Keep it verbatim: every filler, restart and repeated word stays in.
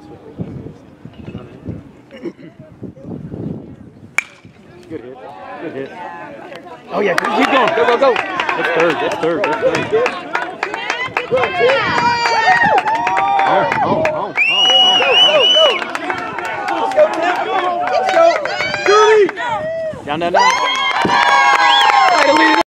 Good hit. Good hit. Oh yeah, keep going. Go, go, go. That's third. That's third. That's third. Oh, oh, oh, oh, oh, oh. Let's go, Tim. Let's go. Down, down, down.